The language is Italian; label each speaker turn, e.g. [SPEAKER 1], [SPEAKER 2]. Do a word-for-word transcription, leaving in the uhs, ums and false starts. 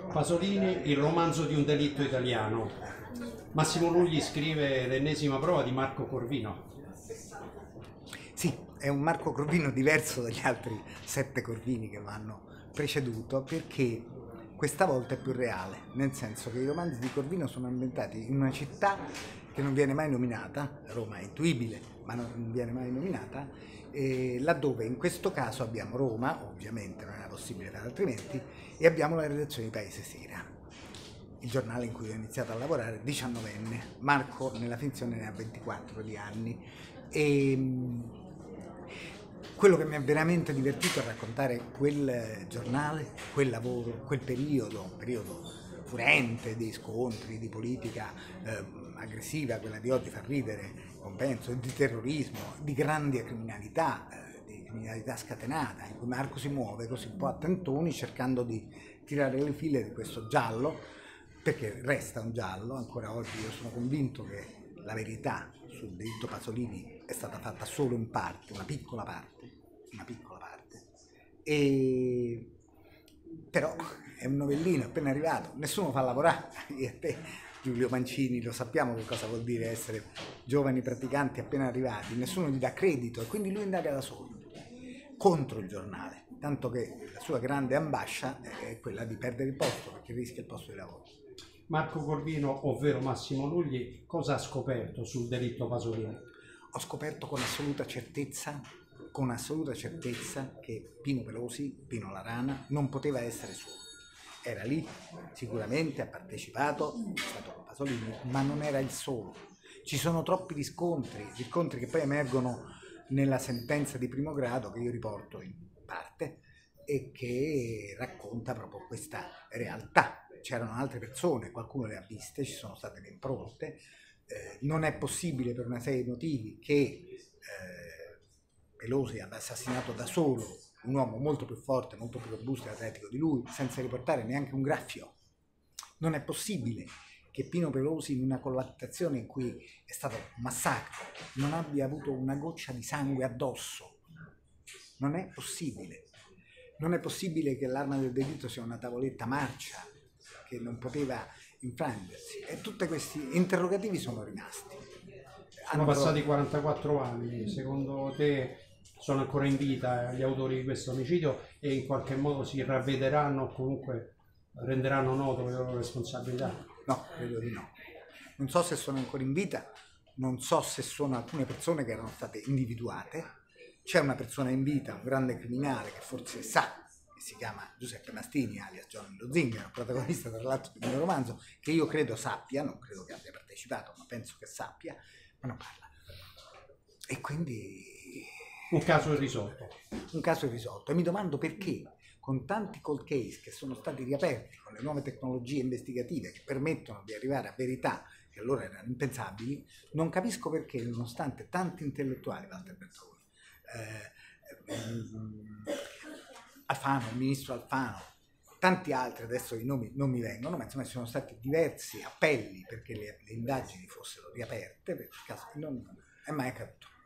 [SPEAKER 1] Pasolini, il romanzo di un delitto italiano. Massimo Lugli scrive l'ennesima prova di Marco Corvino.
[SPEAKER 2] Sì, è un Marco Corvino diverso dagli altri sette Corvini che lo hanno preceduto, perché questa volta è più reale, nel senso che i romanzi di Corvino sono ambientati in una città che non viene mai nominata, Roma è intuibile, ma non viene mai nominata, eh, laddove in questo caso abbiamo Roma, ovviamente non era possibile fare altrimenti, e abbiamo la redazione di Paese Sera, il giornale in cui ho iniziato a lavorare, diciannovenne. Marco nella finzione ne ha ventiquattro di anni. E quello che mi ha veramente divertito è raccontare quel giornale, quel lavoro, quel periodo, un periodo furente di scontri, di politica eh, aggressiva, quella di oggi fa ridere, compenso, di terrorismo, di grande criminalità, eh, di criminalità scatenata, in cui Marco si muove così un po' a tentoni cercando di tirare le file di questo giallo, perché resta un giallo. Ancora oggi io sono convinto che la verità sul delitto Pasolini è stata fatta solo in parte, una piccola parte, una piccola parte. E però è un novellino appena arrivato, nessuno fa lavorare, io e te, Giulio Mancini, lo sappiamo che cosa vuol dire essere giovani praticanti appena arrivati, nessuno gli dà credito e quindi lui indaga da solo, contro il giornale, tanto che la sua grande ambascia è quella di perdere il posto, perché rischia il posto di lavoro.
[SPEAKER 1] Marco Corvino, ovvero Massimo Lugli, cosa ha scoperto sul delitto Pasolini?
[SPEAKER 2] Ho scoperto con assoluta certezza, con assoluta certezza che Pino Pelosi, Pino la Rana, non poteva essere solo. Era lì, sicuramente ha partecipato, è stato con Pasolini, ma non era il solo. Ci sono troppi riscontri, riscontri che poi emergono nella sentenza di primo grado che io riporto in parte e che racconta proprio questa realtà. C'erano altre persone, qualcuno le ha viste, ci sono state le impronte, eh, non è possibile per una serie di motivi che eh, Pelosi abbia assassinato da solo un uomo molto più forte, molto più robusto e atletico di lui, senza riportare neanche un graffio. Non è possibile che Pino Pelosi, in una collaborazione in cui è stato un massacro, non abbia avuto una goccia di sangue addosso. Non è possibile. Non è possibile che l'arma del delitto sia una tavoletta marcia che non poteva infrangersi. E tutti questi interrogativi sono rimasti.
[SPEAKER 1] Sono passati quarantaquattro anni, secondo te sono ancora in vita gli autori di questo omicidio e in qualche modo si ravvederanno o comunque renderanno noto le loro responsabilità?
[SPEAKER 2] No, credo di no. Non so se sono ancora in vita, non so se sono alcune persone che erano state individuate. C'è una persona in vita, un grande criminale che forse sa, che si chiama Giuseppe Mastini, alias Giovanni Lo Zingaro, protagonista tra l'altro del mio romanzo, che io credo sappia, non credo che abbia partecipato, ma penso che sappia, ma non parla. E quindi
[SPEAKER 1] un caso irrisolto.
[SPEAKER 2] Un caso irrisolto. E mi domando perché, con tanti cold case che sono stati riaperti con le nuove tecnologie investigative che permettono di arrivare a verità che allora erano impensabili, non capisco perché, nonostante tanti intellettuali, Walter Veltroni, eh, eh, Alfano, il ministro Alfano, tanti altri, adesso i nomi non mi vengono, ma insomma ci sono stati diversi appelli perché le, le indagini fossero riaperte, per caso non è mai accaduto.